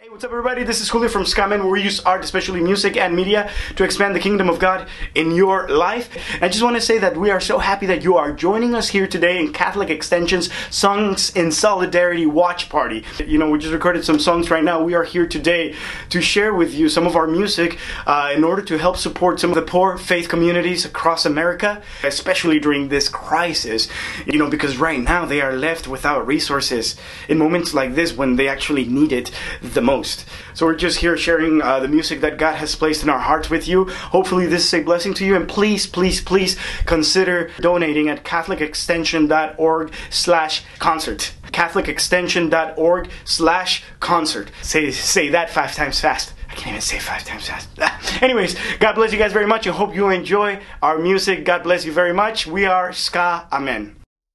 What's up, everybody? This is Julio from SkaAmen, where we use art, especially music and media, to expand the kingdom of God in your life. And I just want to say that we are so happy that you are joining us here today in Catholic Extension's Songs in Solidarity Watch Party. You know, we just recorded some songs right now. We are here today to share with you some of our music in order to help support some of the poor faith communities across America, especially during this crisis. You know, because right now they are left without resources in moments like this when they actually need it the most. So we're just here sharing the music that God has placed in our hearts with you. Hopefully this is a blessing to you, and please consider donating at catholicextension.org/concert. catholicextension.org/concert. Say that 5 times fast. I can't even say 5 times fast. Anyways, God bless you guys very much. I hope you enjoy our music. God bless you very much. We are SkaAmen.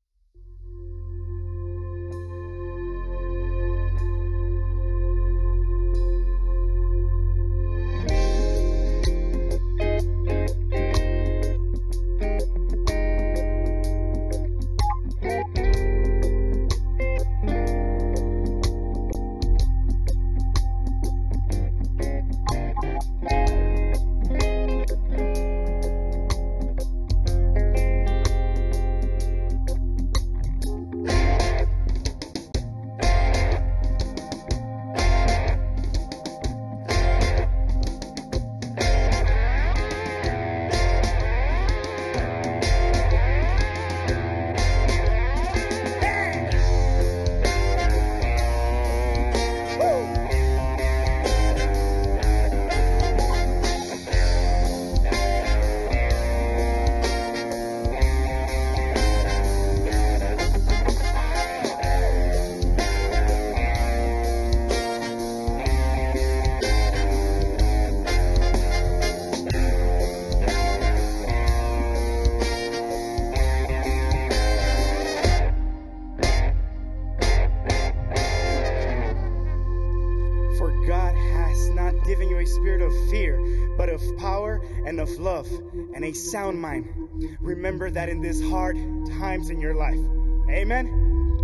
Giving you a spirit of fear, but of power and of love and a sound mind. Remember that in these hard times in your life. Amen.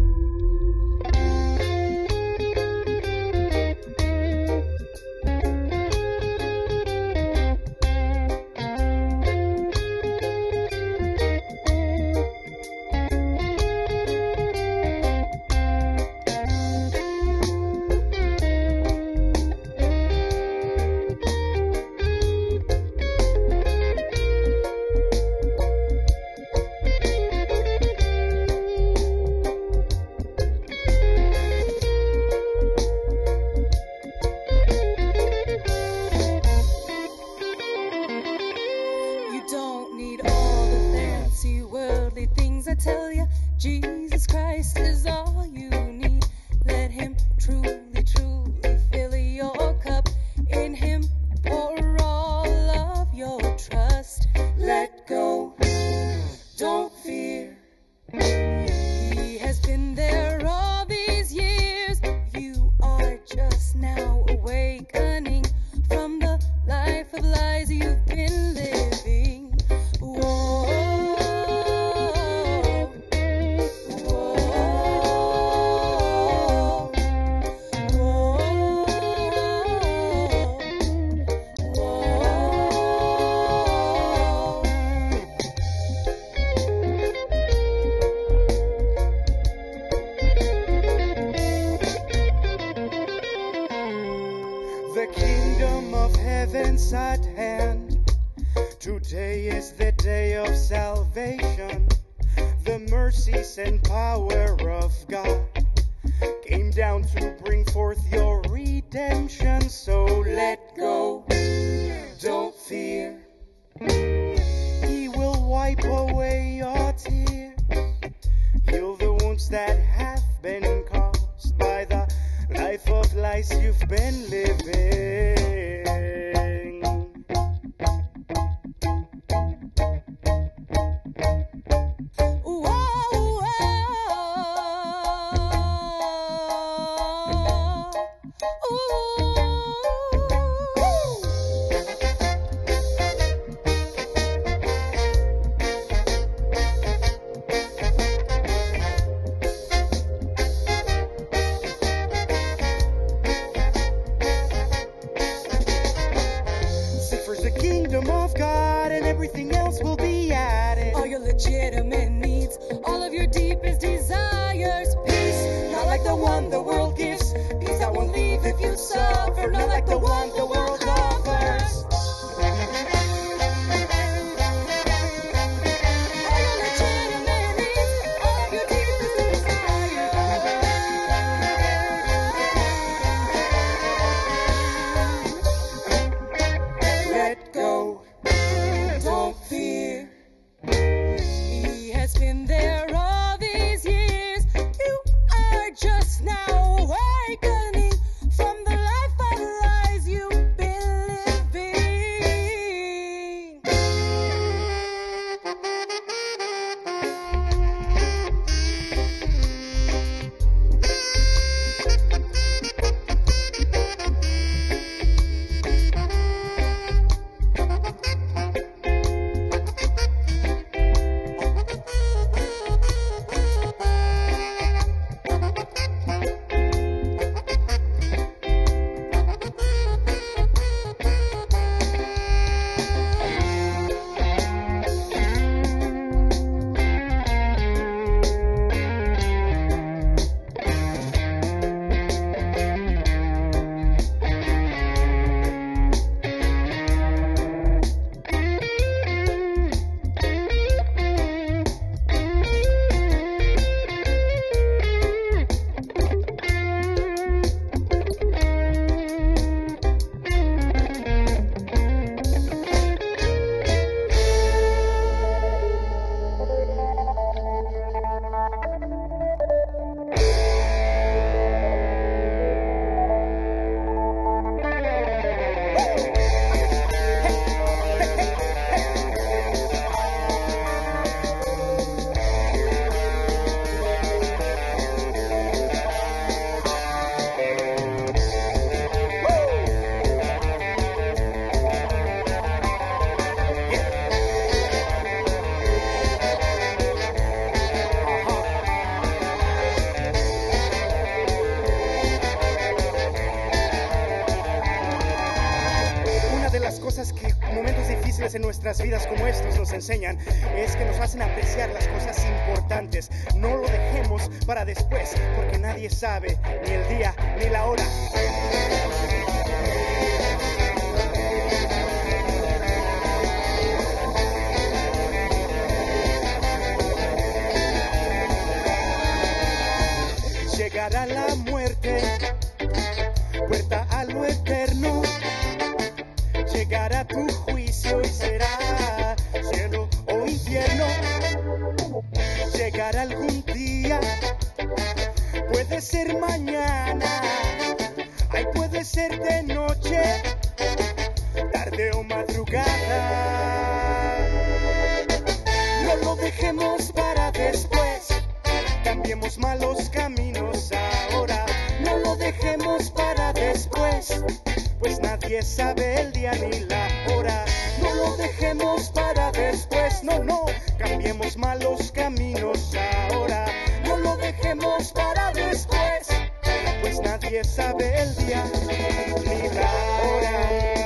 I tell you, Jesus Christ is all you need. Let him truly fill your cup. In him pour all of your trust. Let go, don't fear. He has been there all these years. You are just now awakening from the life of lies you've been living. Whoa. The kingdom of heaven's at hand. Today is the day of salvation. The mercies and power of God came down to bring forth your redemption. So let go, don't fear. He will wipe away your tears, heal the wounds that have been caused by the life of lies you've been living. everything else will be added. All your legitimate needs, all of your deepest desires. Peace, not like the one the world gives. Peace that won't leave if you suffer, not like the one the world offers. All your legitimate needs, all of your deepest desires. Let go, don't fear. He has been there all these years. You are just now awakening from the life of lies you've been living. Una de las cosas que momentos difíciles en nuestras vidas como estos nos enseñan es que nos hacen apreciar las cosas importantes. No lo dejemos para después, porque nadie sabe ni el día ni la hora. Llegará la muerte, puerta a lo eterno. Llegará tu juicio y será cielo o infierno. Llegará algún día, puede ser mañana, ay, puede ser de noche, tarde o madrugada. No lo dejemos para después, cambiemos malos caminos ahora. No lo dejemos para después, pues nadie sabe el día ni la hora. No lo dejemos para después, no, no, cambiemos malos caminos ahora. No lo dejemos para después, pues nadie sabe el día ni la hora.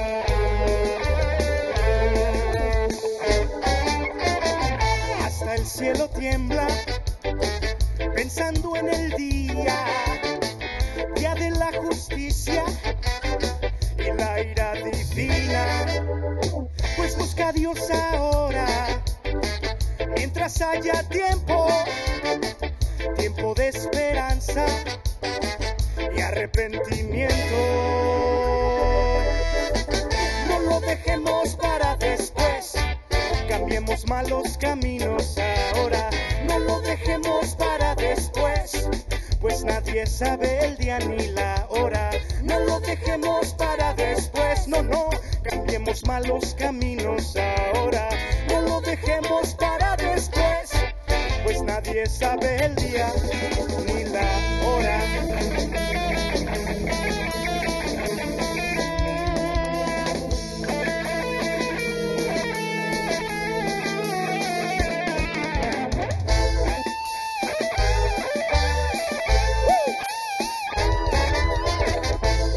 Hasta el cielo tiembla pensando en el día de la justicia y la ira divina. Pues busca a Dios ahora, mientras haya tiempo, tiempo de esperanza y arrepentimiento. No lo dejemos para después, cambiemos malos caminos ahora. No lo dejemos para después, pues nadie sabe el día ni la hora. No lo dejemos para después, no, no, cambiemos malos caminos ahora. No lo dejemos para después, pues nadie sabe el día ni la hora.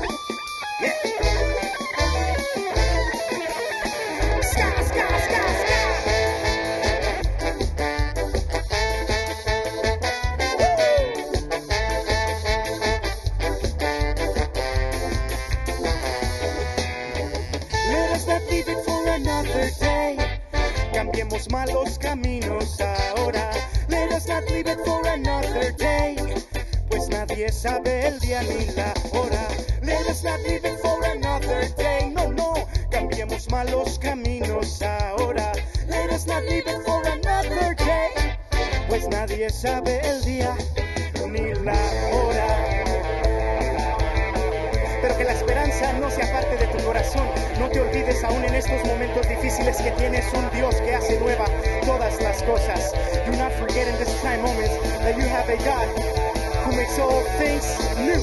Ska, ska, ska, ska. cambiemos malos caminos ahora. Let us not leave it for another day, pues nadie sabe el día ni la hora. Let us not leave it for another day, no, no, cambiemos malos caminos ahora. Let us not leave it for another day, pues nadie sabe el día ni la hora. Pero que la esperanza no sea parte de tu corazón. No te olvides aún en estos momentos difíciles que tienes un Dios que hace nueva todas las cosas. Do not forget in this time moments that you have a God who makes all things new.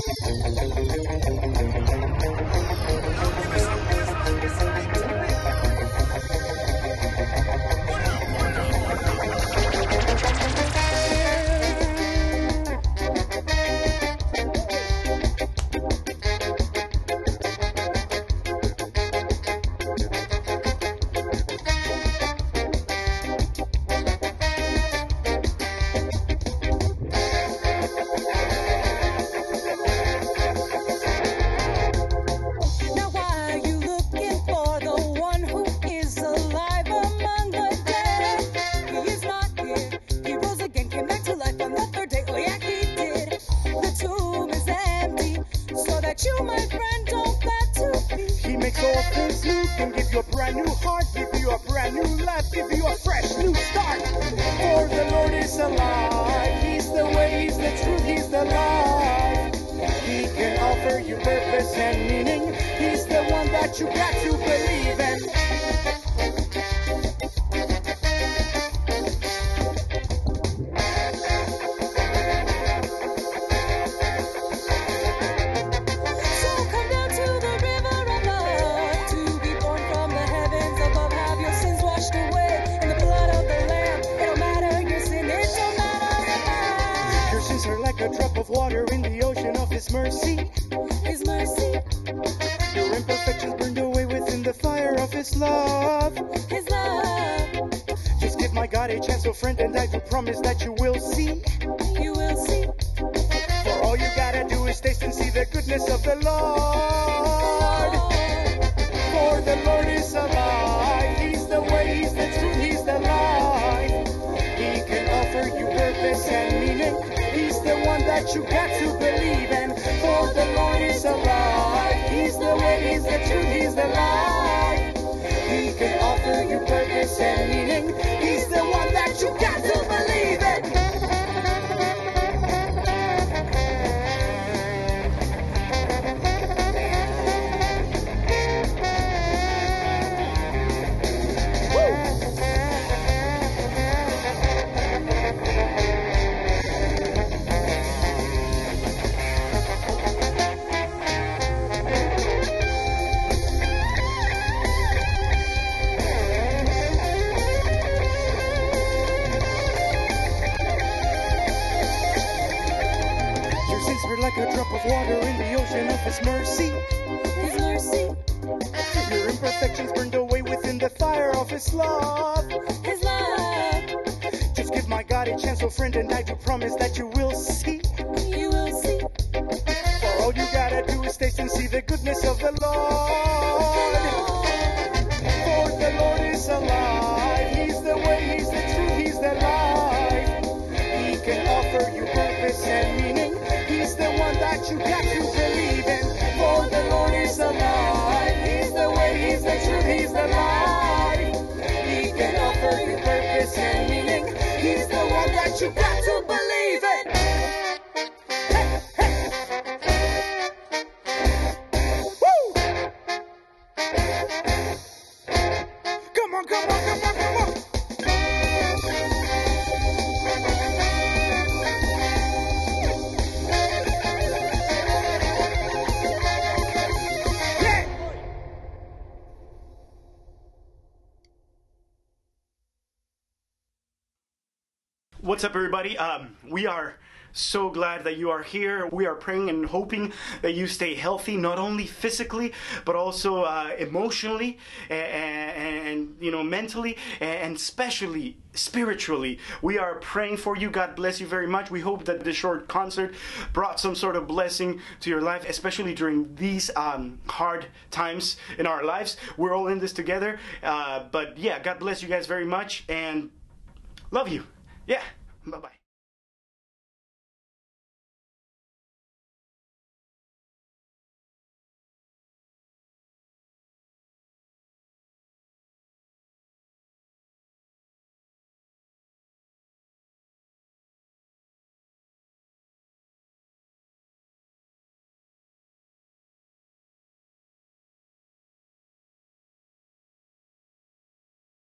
What's up, everybody? We are so glad that you are here. We are praying and hoping that you stay healthy, not only physically, but also emotionally and mentally, and especially spiritually. We are praying for you. God bless you very much. We hope that this short concert brought some sort of blessing to your life, especially during these hard times in our lives. We're all in this together. But yeah, God bless you guys very much, and love you. Yeah, bye-bye.